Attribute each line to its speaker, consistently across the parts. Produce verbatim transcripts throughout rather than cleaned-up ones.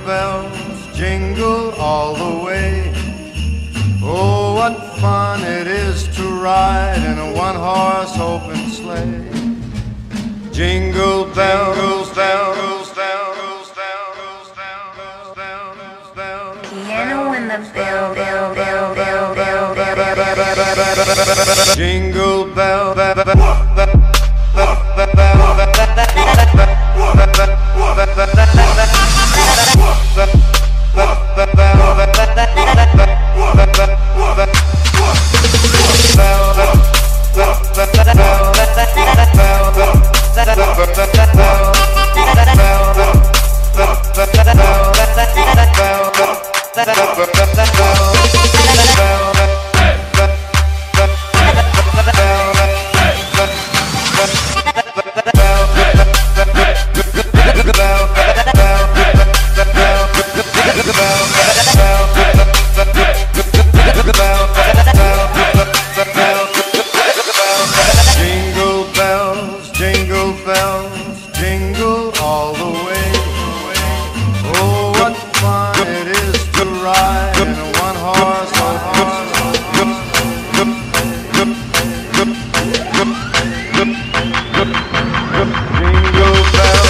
Speaker 1: bells jingle all the way. Oh, what fun it is to ride in a one-horse open sleigh. Jingle bells, bells, bells, bells, bells, bells, bells.
Speaker 2: Piano in the bell, bell, bell, bell, bell, bell, bell.
Speaker 1: Jingle bell, bell, bell, jingle all the way. Oh, what fun it is to ride in a one-horse open jingle bell,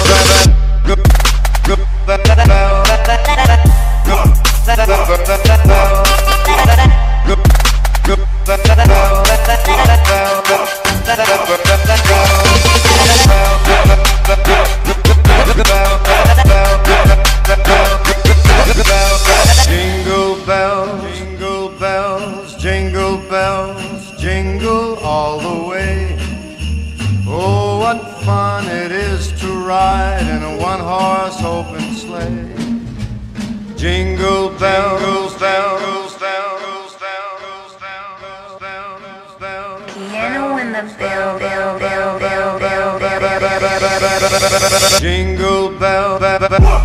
Speaker 1: jingle bells, jingle bells, jingle bells, jingle all the way. Oh, what fun it is to ride in a one-horse open sleigh. Jingle bells, bells, bells, bells, bells, bells, bells.
Speaker 2: Piano in the bell, bell, bell, bell, bell, bell, bell.
Speaker 1: Jingle bell, bell, bell.